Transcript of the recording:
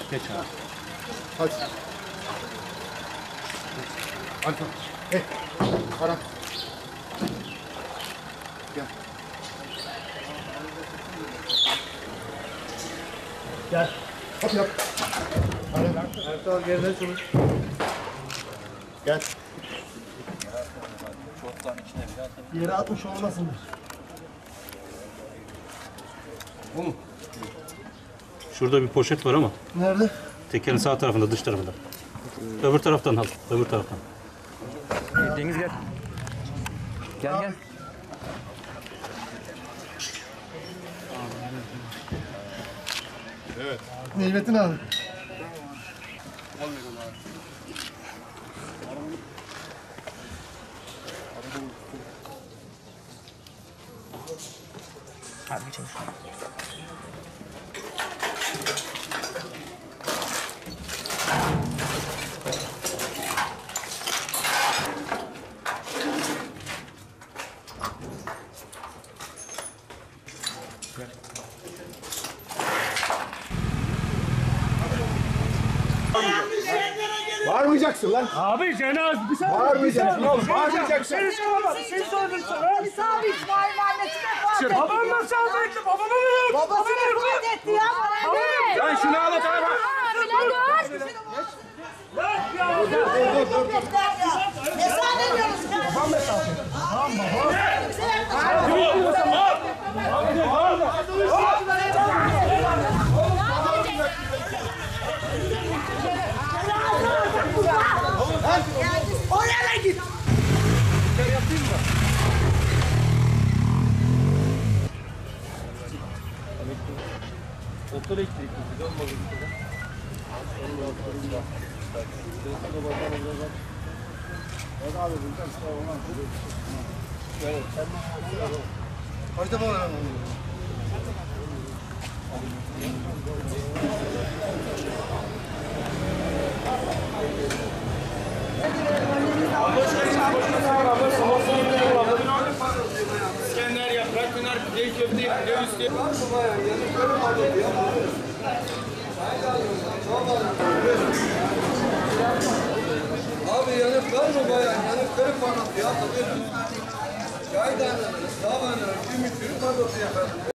Geç abi. Hadi. Alfa. Hey. Karan. Gel. Gel. Hop yap. Hadi. Ertuğrul geride çalış. Gel. Yere atmış olmasındır. Bu mu? Şurada bir poşet var ama Nerede? tekerin sağ tarafında, dış tarafında. Öbür taraftan al, öbür taraftan. Deniz gel. Gel gel. Evet. Nimettin abi. Hadi çalış. Bağırmayacaksın lan. Abi cenaze bir saniye. Bağırmayacaksın oğlum. Bağırmayacaksın. Seni sormadım. Seni sordum sana. İsa abi İsmail'in annesi vefat etti. Babam nasıl öldü? Babamı mı öldü? Babası vefat etti ya. Lan şunu al tarafa. Ne zannediyorsunuz? Babam mesafe. Oraya git. Otur elektrikli, olmadı. Kaç defa var? İskender, yaprak döner, pide köfte, pide üstü. Abi yanık var mı bayağı? Yanık kırık anlatıyor. Çay da anlatıyor. Sağ anlatıyor. Gümüş yürü anlatıyor efendim.